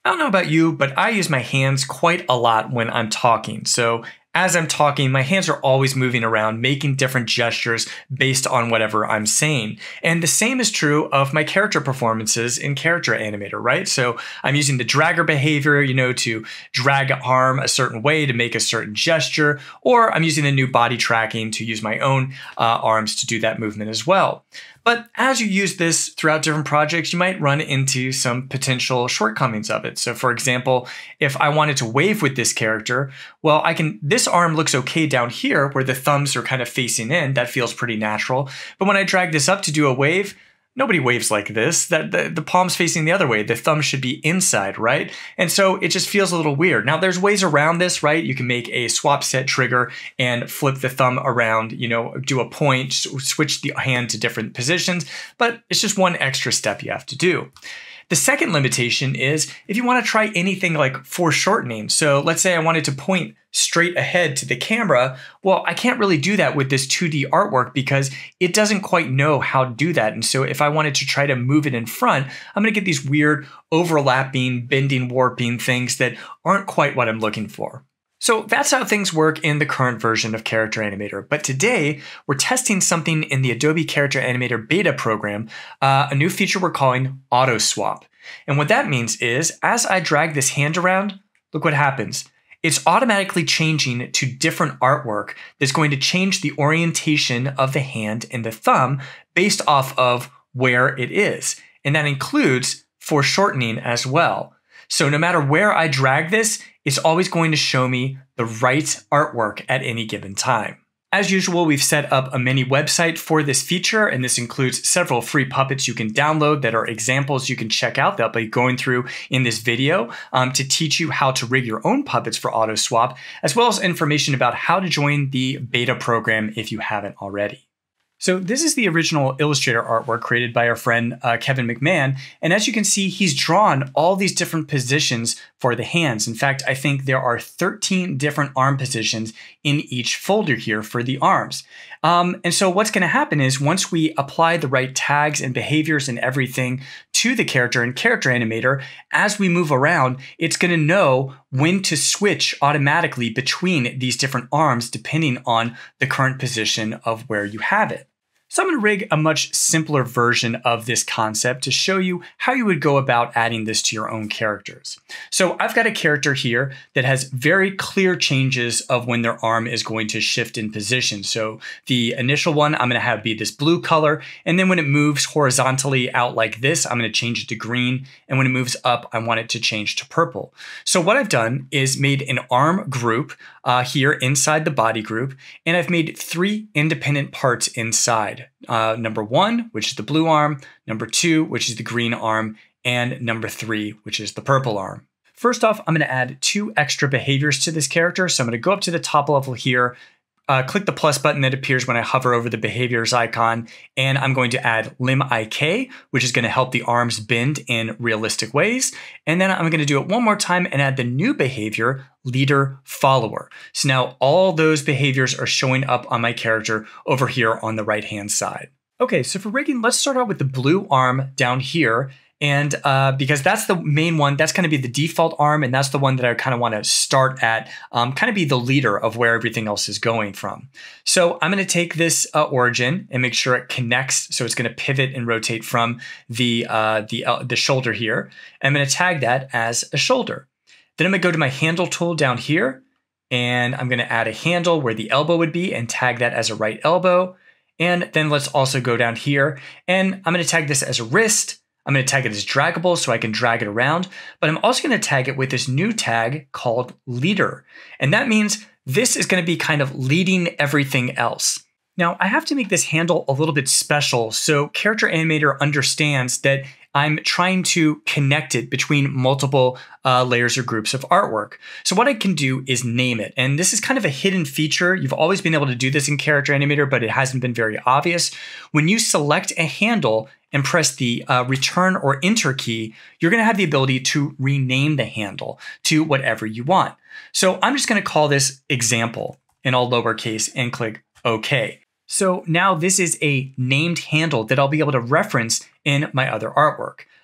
I don't know about you, but I use my hands quite a lot when I'm talking. So as I'm talking, my hands are always moving around, making different gestures based on whatever I'm saying. And the same is true of my character performances in Character Animator, right? So I'm using the dragger behavior, to drag an arm a certain way to make a certain gesture, or I'm using the new body tracking to use my own arms to do that movement as well. But as you use this throughout different projects, you might run into some potential shortcomings of it. So for example, if I wanted to wave with this character, well, this arm looks okay down here where the thumbs are kind of facing in. That feels pretty natural. But when I drag this up to do a wave, nobody waves like this. The palm's facing the other way. The thumb should be inside, right? And so it just feels a little weird. Now there's ways around this, right? You can make a swap set trigger and flip the thumb around, do a point, switch the hand to different positions, but it's just one extra step you have to do. The second limitation is if you want to try anything like foreshortening. So let's say I wanted to point straight ahead to the camera. Well, I can't really do that with this 2D artwork because it doesn't quite know how to do that. And so if I wanted to try to move it in front, I'm going to get these weird overlapping, bending, warping things that aren't quite what I'm looking for. So that's how things work in the current version of Character Animator. But today, we're testing something in the Adobe Character Animator beta program, a new feature we're calling Auto Swap. And what that means is, as I drag this hand around, look what happens. It's automatically changing to different artwork that's going to change the orientation of the hand and the thumb based off of where it is. And that includes foreshortening as well. So no matter where I drag this, it's always going to show me the right artwork at any given time. As usual, we've set up a mini website for this feature, and this includes several free puppets you can download that are examples you can check out that I'll be going through in this video to teach you how to rig your own puppets for auto swap, as well as information about how to join the beta program if you haven't already. So this is the original Illustrator artwork created by our friend Kevin McMahon. And as you can see, he's drawn all these different positions for the hands. In fact, I think there are 13 different arm positions in each folder here for the arms. And so what's going to happen is once we apply the right tags and behaviors and everything to the character in Character Animator, as we move around, it's going to know when to switch automatically between these different arms depending on the current position of where you have it. So I'm going to rig a much simpler version of this concept to show you how you would go about adding this to your own characters. So I've got a character here that has very clear changes of when their arm is going to shift in position. So the initial one I'm going to have be this blue color, and then when it moves horizontally out like this, I'm going to change it to green, and when it moves up, I want it to change to purple. So what I've done is made an arm group here inside the body group, and I've made 3 independent parts inside. Number 1, which is the blue arm, number 2, which is the green arm, and number 3, which is the purple arm. First off, I'm going to add 2 extra behaviors to this character. So I'm going to go up to the top level here, click the plus button that appears when I hover over the behaviors icon, and I'm going to add limb IK, which is going to help the arms bend in realistic ways. And then I'm going to do it one more time and add the new behavior, leader follower. So now all those behaviors are showing up on my character over here on the right hand side. Okay, so for rigging, let's start out with the blue arm down here. And because that's the main one, that's going to be the default arm, and that's the one that I kind of want to start at, kind of be the leader of where everything else is going from. So I'm going to take this origin and make sure it connects, so it's going to pivot and rotate from the shoulder here. I'm going to tag that as a shoulder. Then I'm going to go to my handle tool down here, and I'm going to add a handle where the elbow would be and tag that as a right elbow. And then let's also go down here, and I'm going to tag this as a wrist. I'm going to tag it as draggable so I can drag it around, but I'm also going to tag it with this new tag called leader. And that means this is going to be kind of leading everything else. Now, I have to make this handle a little bit special so Character Animator understands that I'm trying to connect it between multiple layers or groups of artwork. So what I can do is name it. And this is kind of a hidden feature. You've always been able to do this in Character Animator, but it hasn't been very obvious. When you select a handle and press the return or enter key, you're going to have the ability to rename the handle to whatever you want. So I'm just going to call this example in all lowercase and click OK. So now this is a named handle that I'll be able to reference in my other artwork.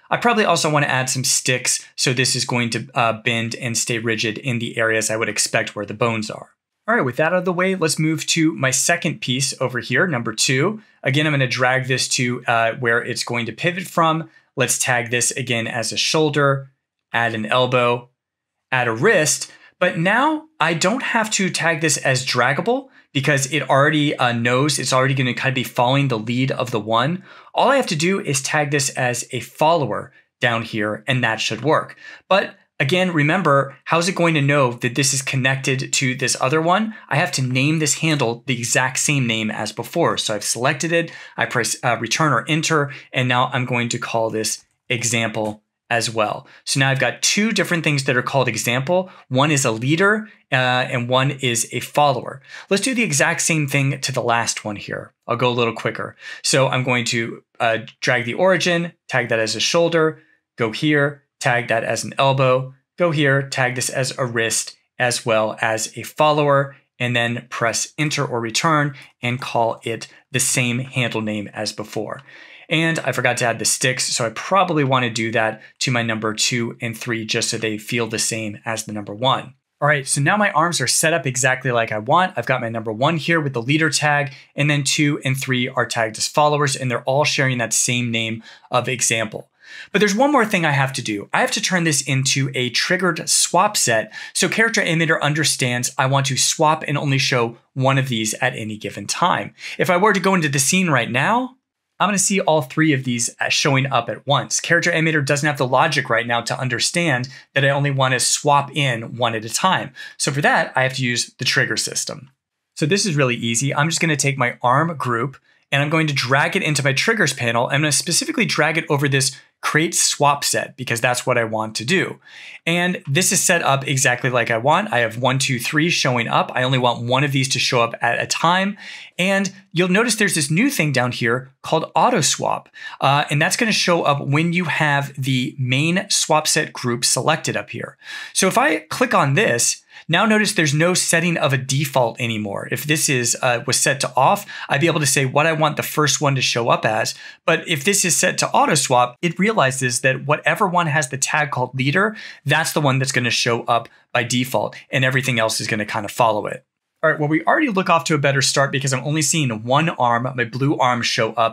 I probably also want to add some sticks, so this is going to bend and stay rigid in the areas I would expect where the bones are. All right, with that out of the way, let's move to my second piece over here, number 2. Again, I'm going to drag this to where it's going to pivot from. Let's tag this again as a shoulder, add an elbow, add a wrist. But now I don't have to tag this as draggable because it already knows it's already going to kind of be following the lead of the one. All I have to do is tag this as a follower down here, and that should work. But again, remember, how's it going to know that this is connected to this other one? I have to name this handle the exact same name as before. So I've selected it, I press return or enter, and now I'm going to call this example as well. So now I've got 2 different things that are called example. One is a leader and one is a follower. Let's do the exact same thing to the last one here. I'll go a little quicker. So I'm going to drag the origin, tag that as a shoulder, go here, tag that as an elbow, go here, tag this as a wrist, as well as a follower, and then press enter or return and call it the same handle name as before. And I forgot to add the sticks, so I probably want to do that to my number 2 and 3 just so they feel the same as the number 1. All right, so now my arms are set up exactly like I want. I've got my number 1 here with the leader tag, and then 2 and 3 are tagged as followers, and they're all sharing that same name of example. But there's one more thing I have to do. I have to turn this into a triggered swap set so Character Animator understands I want to swap and only show one of these at any given time. If I were to go into the scene right now, I'm going to see all 3 of these showing up at once. Character Animator doesn't have the logic right now to understand that I only want to swap in one at a time. So for that, I have to use the trigger system. So this is really easy. I'm just going to take my arm group and I'm going to drag it into my triggers panel. I'm going to specifically drag it over this create swap set because that's what I want to do. And this is set up exactly like I want. I have 1, 2, 3 showing up. I only want one of these to show up at a time. And you'll notice there's this new thing down here called auto swap. And that's going to show up when you have the main swap set group selected up here. So if I click on this, now notice there's no setting of a default anymore. If this was set to off, I'd be able to say what I want the first one to show up as. But if this is set to auto swap, it realizes that whatever one has the tag called leader, that's the one that's going to show up by default, and everything else is going to kind of follow it. All right, well, we already look off to a better start because I'm only seeing one arm, my blue arm, show up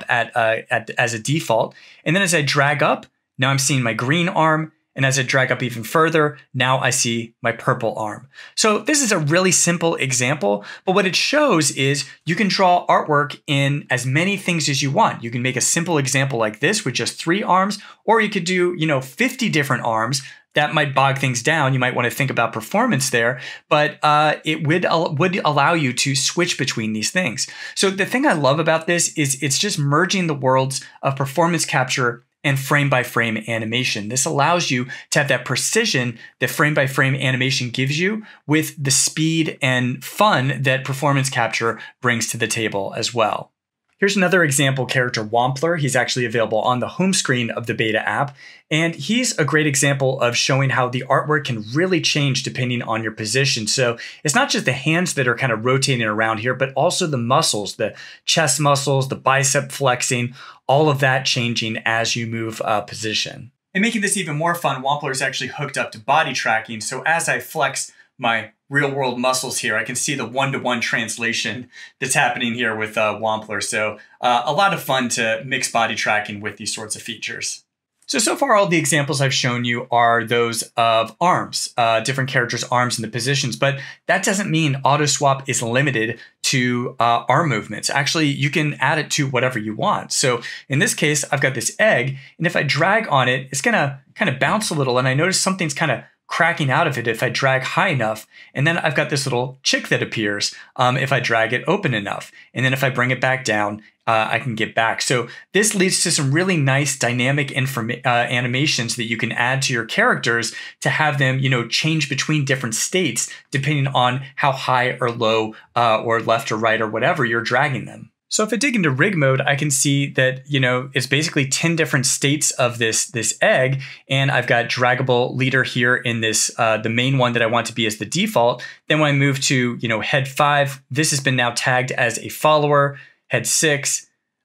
as a default. And then as I drag up, now I'm seeing my green arm. And as I drag up even further, now I see my purple arm. So this is a really simple example, but what it shows is you can draw artwork in as many things as you want. You can make a simple example like this with just 3 arms, or you could do, 50 different arms. That might bog things down. You might want to think about performance there, but it would allow you to switch between these things. So the thing I love about this is it's just merging the worlds of performance capture and frame-by-frame animation. This allows you to have that precision that frame-by-frame animation gives you with the speed and fun that performance capture brings to the table as well. Here's another example character, Wampler. He's actually available on the home screen of the beta app, and he's a great example of showing how the artwork can really change depending on your position. So it's not just the hands that are kind of rotating around here, but also the muscles, the chest muscles, the bicep flexing, all of that changing as you move position. And making this even more fun, Wampler is actually hooked up to body tracking. So as I flex my real world muscles here, I can see the one-to-one translation that's happening here with Wampler. So a lot of fun to mix body tracking with these sorts of features. So far all the examples I've shown you are those of arms, different characters' arms and the positions, but that doesn't mean auto swap is limited to arm movements. Actually, you can add it to whatever you want. So in this case, I've got this egg, and if I drag on it, it's gonna kind of bounce a little, and I notice something's kind of cracking out of it if I drag high enough. And then I've got this little chick that appears if I drag it open enough. And then if I bring it back down, I can get back. So this leads to some really nice dynamic animations that you can add to your characters to have them, change between different states depending on how high or low or left or right or whatever you're dragging them. So if I dig into rig mode, I can see that, it's basically 10 different states of this egg. And I've got draggable leader here in this, the main one that I want to be as the default. Then when I move to, head 5, this has been now tagged as a follower. Head 6,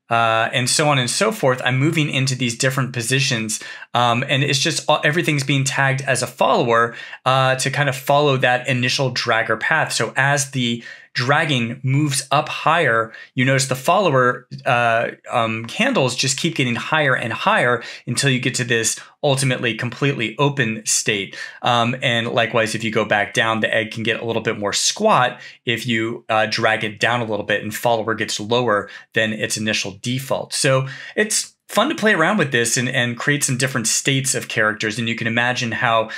and so on and so forth, I'm moving into these different positions. And it's just everything's being tagged as a follower to kind of follow that initial dragger path. So as the dragging moves up higher, you notice the follower handles just keep getting higher and higher until you get to this ultimately completely open state. And likewise, if you go back down, the egg can get a little bit more squat if you drag it down a little bit, and follower gets lower than its initial default. So it's fun to play around with this and create some different states of characters. And you can imagine how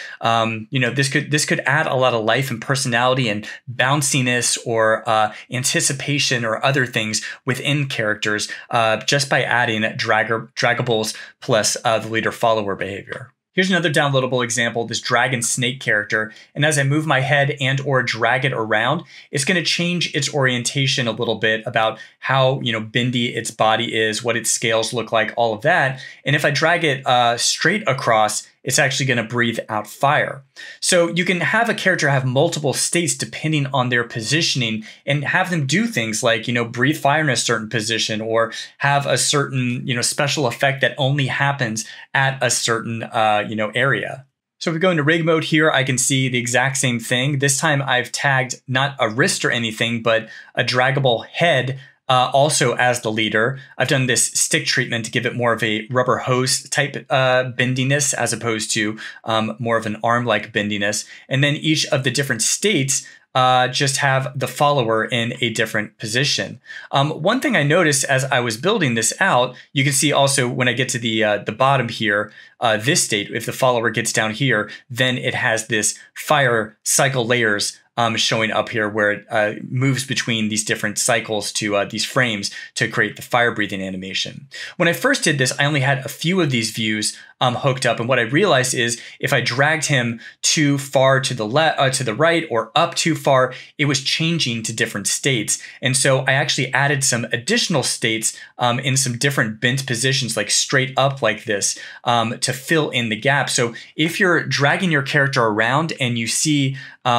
this could add a lot of life and personality and bounciness or anticipation or other things within characters just by adding draggables plus the leader follower behavior. Here's another downloadable example, this dragon snake character. And as I move my head and or drag it around, it's going to change its orientation a little bit about how, bendy its body is, what its scales look like, all of that. And if I drag it straight across, it's actually going to breathe out fire. So you can have a character have multiple states depending on their positioning and have them do things like, breathe fire in a certain position or have a certain, special effect that only happens at a certain, area. So if we go into rig mode here, I can see the exact same thing. This time I've tagged not a wrist or anything, but a draggable head also as the leader. I've done this stick treatment to give it more of a rubber hose type bendiness as opposed to more of an arm-like bendiness. And then each of the different states just have the follower in a different position. One thing I noticed as I was building this out, you can see also when I get to the bottom here, this state, if the follower gets down here, then it has this fire cycle layers showing up here where it moves between these different cycles to these frames to create the fire breathing animation. When I first did this, I only had a few of these views hooked up, and what I realized is if I dragged him too far to the left, to the right, or up too far, it was changing to different states. And so I actually added some additional states in some different bent positions, like straight up like this, to fill in the gap. So if you're dragging your character around and you see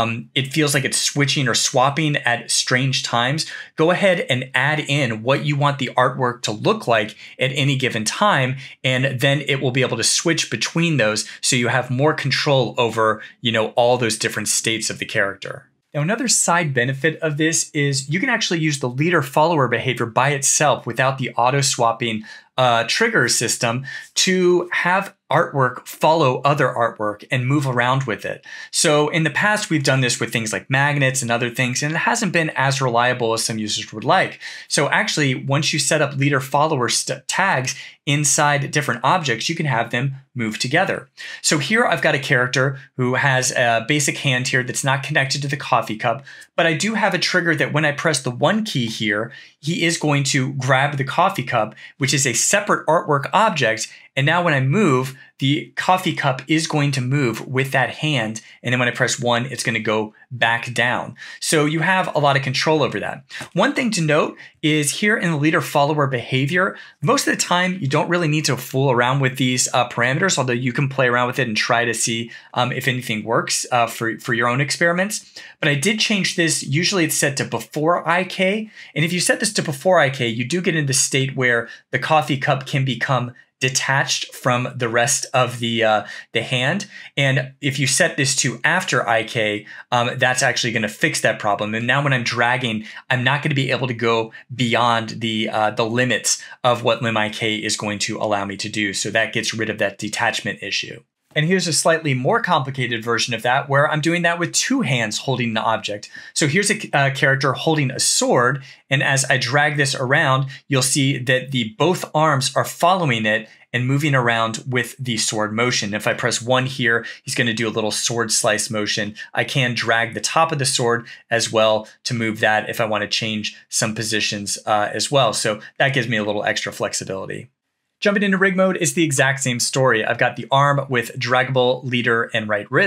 it feels like it's switching or swapping at strange times, go ahead and add in what you want the artwork to look like at any given time, and then it will be able to switch between those so you have more control over, all those different states of the character. Now, another side benefit of this is you can actually use the leader follower behavior by itself without the auto swapping trigger system to have artwork follow other artwork and move around with it. So in the past, we've done this with things like magnets and other things, and it hasn't been as reliable as some users would like. So actually, once you set up leader follower tags inside different objects, you can have them move together. So here I've got a character who has a basic hand here that's not connected to the coffee cup, but I do have a trigger that when I press the 1 key here, he is going to grab the coffee cup, which is a separate artwork object. And now when I move, the coffee cup is going to move with that hand. And then when I press 1, it's going to go back down. So you have a lot of control over that. One thing to note is here in the leader follower behavior, most of the time you don't really need to fool around with these parameters, although you can play around with it and try to see if anything works for your own experiments. But I did change this. Usually it's set to before IK. And if you set this to before IK, you do get into the state where the coffee cup can become detached from the rest of the hand. And if you set this to after IK, that's actually going to fix that problem. And now when I'm dragging, I'm not going to be able to go beyond the limits of what lim.ik is going to allow me to do. So that gets rid of that detachment issue. And here's a slightly more complicated version of that where I'm doing that with 2 hands holding an object. So here's a character holding a sword. And as I drag this around, you'll see that both arms are following it and moving around with the sword motion. If I press 1 here, he's going to do a little sword slice motion. I can drag the top of the sword as well to move that if I want to change some positions as well. So that gives me a little extra flexibility. Jumping into rig mode is the exact same story. I've got the arm with draggable leader and right wrist.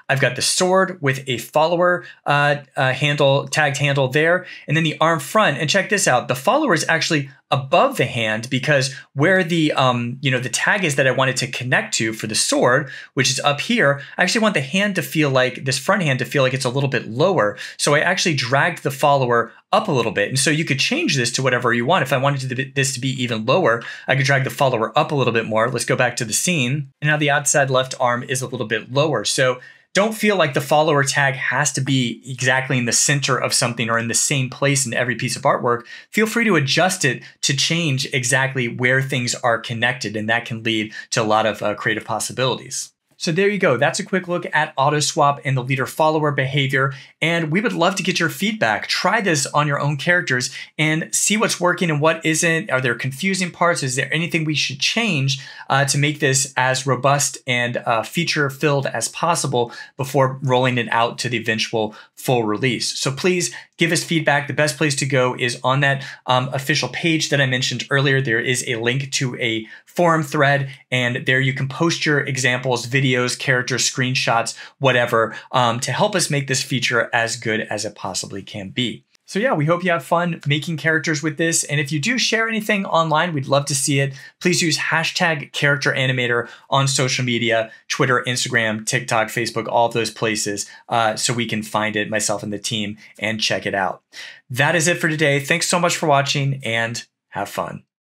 I've got the sword with a follower tagged handle there, and then the arm front. And check this out. The follower is actually above the hand because where the the tag is that I wanted to connect to for the sword, which is up here, I actually want the hand to feel like this front hand to feel like it's a little bit lower. So I actually dragged the follower up a little bit. And so you could change this to whatever you want. If I wanted this to be even lower, I could drag the follower up a little bit more. Let's go back to the scene. And now the outside left arm is a little bit lower. So don't feel like the follower tag has to be exactly in the center of something or in the same place in every piece of artwork. Feel free to adjust it to change exactly where things are connected, and that can lead to a lot of creative possibilities. So there you go. That's a quick look at auto swap and the leader follower behavior. And we would love to get your feedback. Try this on your own characters and see what's working and what isn't. Are there confusing parts? Is there anything we should change to make this as robust and feature filled as possible before rolling it out to the eventual full release? So please give us feedback. The best place to go is on that official page that I mentioned earlier. There is a link to a forum thread, and there you can post your examples, videos, characters, screenshots, whatever, to help us make this feature as good as it possibly can be. So yeah, we hope you have fun making characters with this. And if you do share anything online, we'd love to see it. Please use hashtag #CharacterAnimator on social media, Twitter, Instagram, TikTok, Facebook, all of those places, so we can find it, myself and the team, and check it out. That is it for today. Thanks so much for watching, and have fun.